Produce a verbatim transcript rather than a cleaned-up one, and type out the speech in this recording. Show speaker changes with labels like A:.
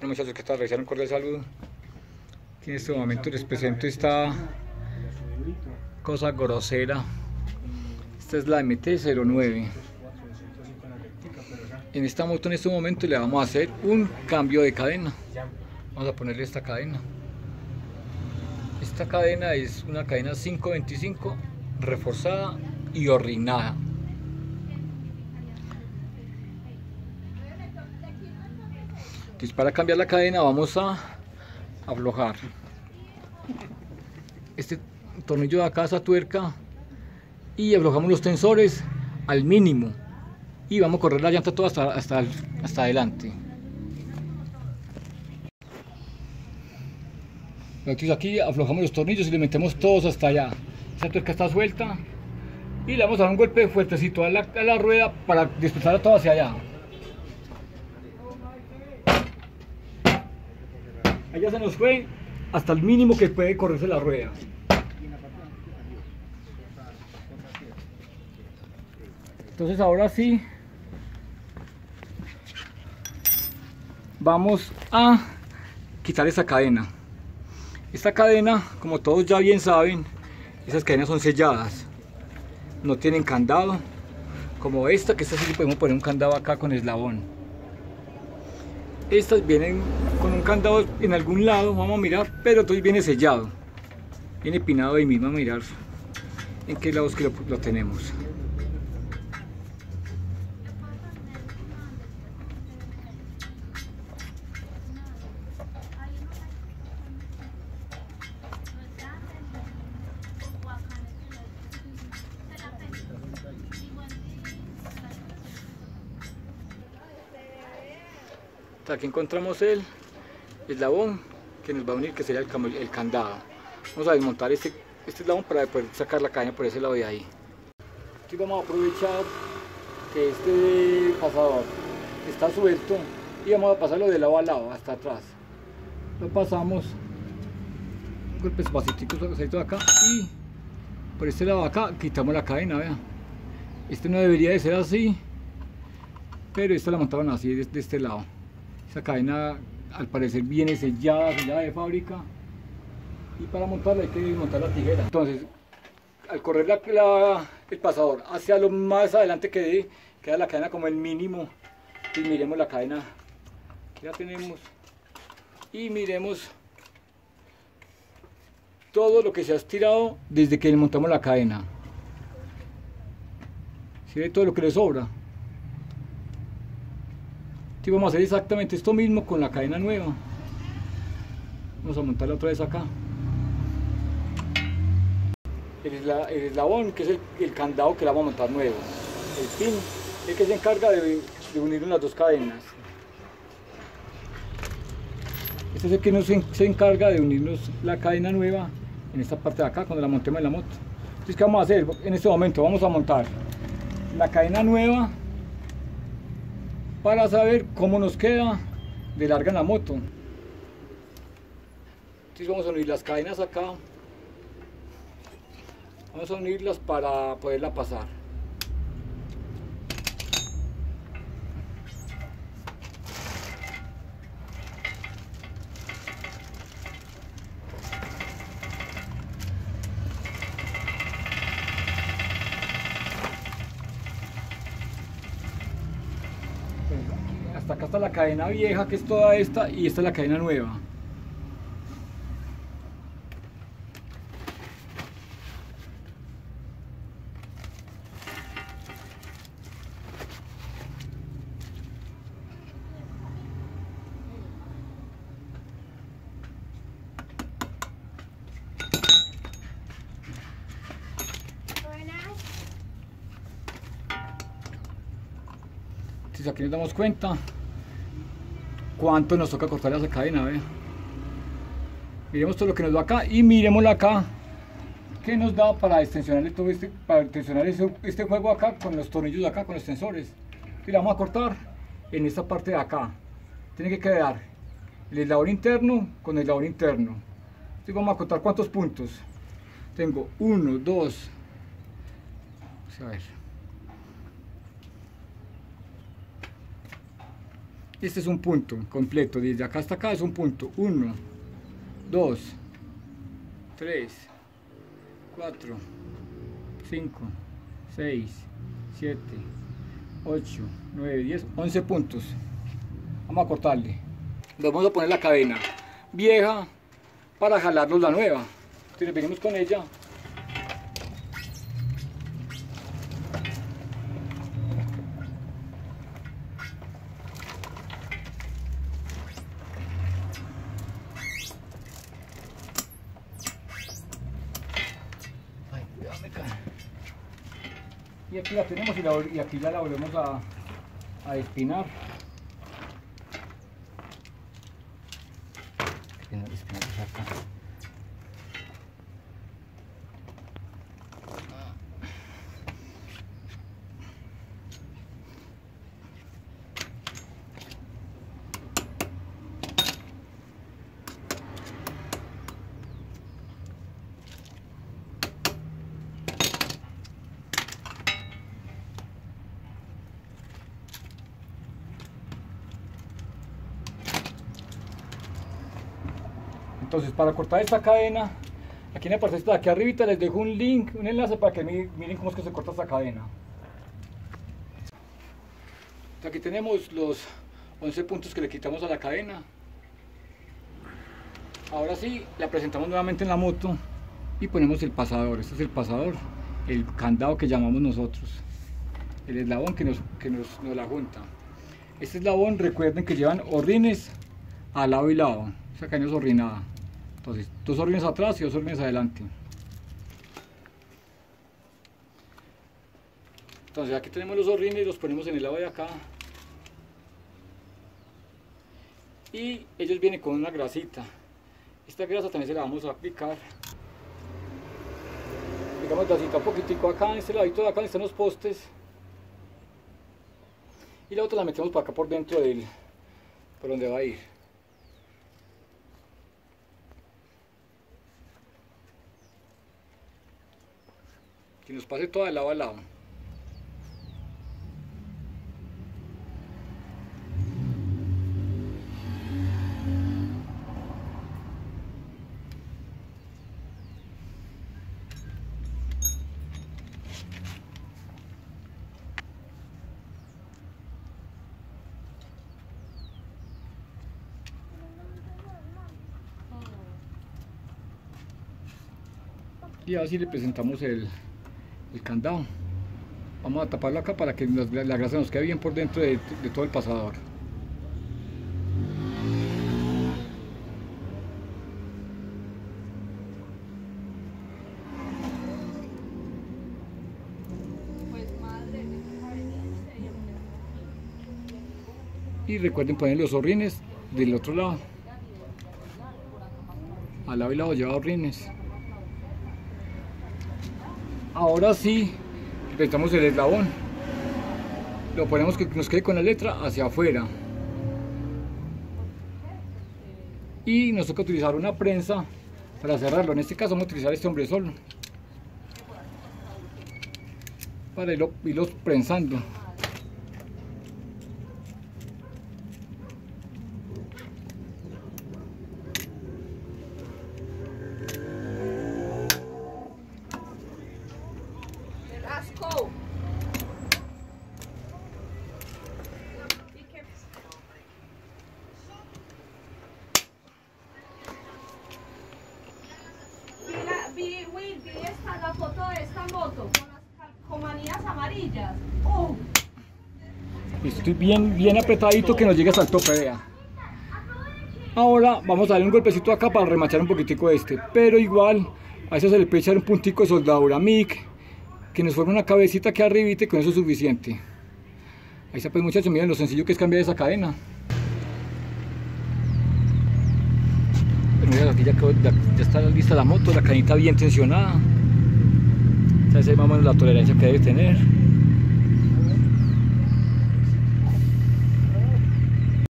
A: Bueno, muchachos, ¿qué tal? Recién un cordial saludo. Aquí en este momento les presento esta cosa grosera. Esta es la M T cero nueve. En esta moto en este momento le vamos a hacer un cambio de cadena. Vamos a ponerle esta cadena. Esta cadena es una cadena quinientos veinticinco reforzada y horrinada. Entonces, para cambiar la cadena vamos a aflojar este tornillo de acá, esa tuerca, y aflojamos los tensores al mínimo y vamos a correr la llanta toda hasta, hasta, hasta adelante. Entonces aquí aflojamos los tornillos y le metemos todos hasta allá. Esa tuerca está suelta y le vamos a dar un golpe fuertecito a la, a la rueda para desplazarla toda hacia allá. Allá se nos fue hasta el mínimo que puede correrse la rueda. Entonces ahora sí vamos a quitar esa cadena. Esta cadena, como todos ya bien saben, esas cadenas son selladas, no tienen candado, como esta, que esta sí podemos poner un candado acá con eslabón. Estas vienen con un candado en algún lado, vamos a mirar, pero todo viene sellado, viene pinado ahí mismo, a mirar en qué lados que lo, lo tenemos. Aquí encontramos el eslabón que nos va a unir, que sería el, el candado. Vamos a desmontar este, este eslabón para poder sacar la cadena por ese lado de ahí. Aquí vamos a aprovechar que este pasador está suelto y vamos a pasarlo de lado a lado hasta atrás. Lo pasamos, un golpe despacito acá, y por este lado de acá quitamos la cadena. Vean, este no debería de ser así, pero esta la montaron así de, de este lado. Esta cadena al parecer viene sellada, sellada de fábrica, y para montarla hay que desmontar la tijera. Entonces, al correr la, la, el pasador hacia lo más adelante que dé, queda la cadena como el mínimo. Y miremos la cadena, aquí la tenemos, y miremos todo lo que se ha estirado desde que le montamos la cadena. ¿Sí ve todo lo que le sobra? Aquí vamos a hacer exactamente esto mismo con la cadena nueva. Vamos a montarla otra vez acá. El, esla, el eslabón, que es el, el candado que la vamos a montar nuevo. El pin, el que se encarga de, de unir las dos cadenas. Este es el que nos se, se encarga de unirnos la cadena nueva en esta parte de acá cuando la montemos en la moto. Entonces, ¿qué vamos a hacer? En este momento vamos a montar la cadena nueva para saber cómo nos queda de larga en la moto. Entonces vamos a unir las cadenas acá, vamos a unirlas para poderla pasar. Hasta acá está la cadena vieja, que es toda esta, y esta es la cadena nueva. Entonces aquí nos damos cuenta cuánto nos toca cortar esa cadena. ¿Ve? Miremos todo lo que nos da acá y miremoslo acá, que nos da para extensionar todo este, para extensionar este, este juego acá con los tornillos de acá, con los tensores. Y la vamos a cortar en esta parte de acá. Tiene que quedar el eslabón interno con el eslabón interno. Entonces vamos a contar cuántos puntos. Tengo uno, dos, a ver, Este es un punto completo, desde acá hasta acá es un punto. uno, dos, tres, cuatro, cinco, seis, siete, ocho, nueve, diez, once puntos. Vamos a cortarle. Vamos a poner la cadena vieja para jalarnos la nueva. Entonces venimos con ella. Y aquí la tenemos y, la, y aquí ya la volvemos a, a espinar. Espinar, espinar, acá. Entonces, para cortar esta cadena, aquí en la parte de aquí arribita les dejo un link, un enlace para que miren cómo es que se corta esta cadena. Aquí tenemos los once puntos que le quitamos a la cadena. Ahora sí, la presentamos nuevamente en la moto y ponemos el pasador. Este es el pasador, el candado que llamamos nosotros, el eslabón que nos, que nos, nos la junta. Este eslabón, recuerden que llevan horrines a lado y lado, esa cadena es horrinada. Entonces, dos horrines atrás y dos horrines adelante. Entonces, aquí tenemos los horrines y los ponemos en el lado de acá. Y ellos vienen con una grasita. Esta grasa también se la vamos a aplicar. Aplicamos grasita un poquitico acá, en este ladito de acá donde están los postes. Y la otra la metemos para acá por dentro del, por donde va a ir. Que nos pase toda de lado a lado. Y así le presentamos el el candado. Vamos a taparlo acá para que la, la grasa nos quede bien por dentro de, de todo el pasador. Y recuerden poner los horrines del otro lado. Al lado y lado lleva horrines. Ahora sí, inventamos el eslabón, lo ponemos que nos quede con la letra hacia afuera y nos toca utilizar una prensa para cerrarlo. En este caso vamos a utilizar este hombre solo para irlo, irlos prensando.
B: La foto de esta moto con las calcomanías amarillas. ¡Oh!
A: Estoy bien, bien apretadito que nos llegue hasta el tope, vea. Ahora vamos a darle un golpecito acá para remachar un poquitico este, pero igual a eso se le puede echar un puntico de soldadura M I C que nos forma una cabecita aquí arriba y con eso es suficiente. Ahí está, pues muchachos, miren lo sencillo que es cambiar esa cadena. Pero miren, aquí ya, ya, ya está lista la moto, la cadenita bien tensionada. Esa es más o menos la tolerancia que debe tener.